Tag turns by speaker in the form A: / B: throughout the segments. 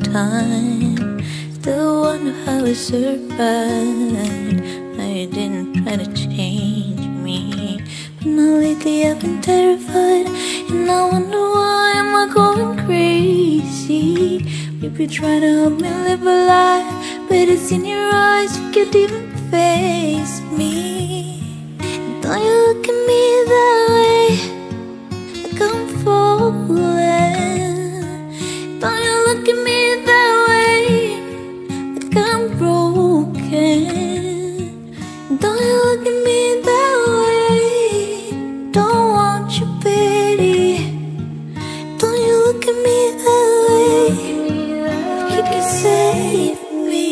A: time. Still wonder how I survived. How you didn't try to change me. But now lately I've been terrified, and I wonder why am I going crazy. Maybe trying to help me live a lie, but it's in your eyes, you can't even face me. Don't you look at me that way, like I'm falling. Don't you look at me that way, like I'm broken. Don't you look at me that way, don't want your pity. Don't you look at me that way, you can save me.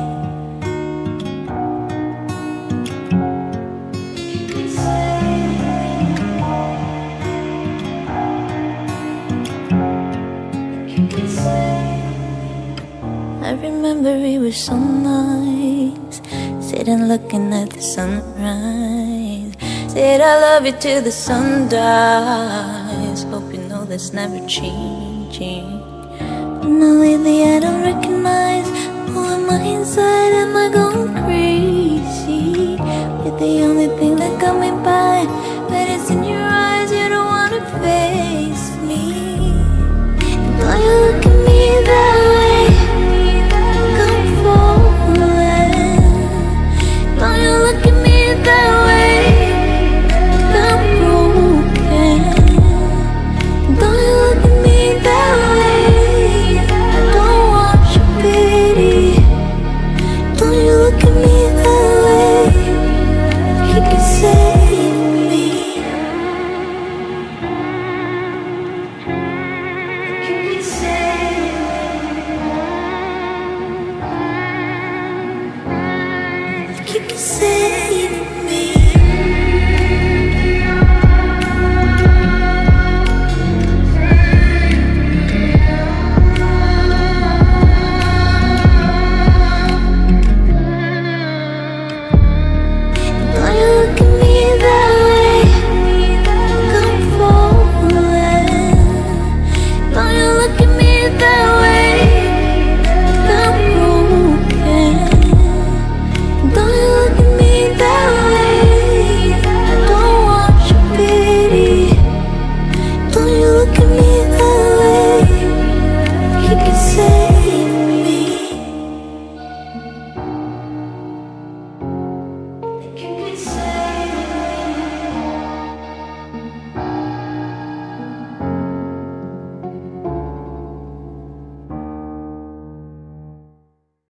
A: I remember it was so nice, sitting looking at the sunrise. Said I love you till the sun dies. Hope you know that's never changing. But now lately I don't recognize who am I inside, am I going crazy? You're the only thing that got me by, but it's in your eyes, you don't wanna face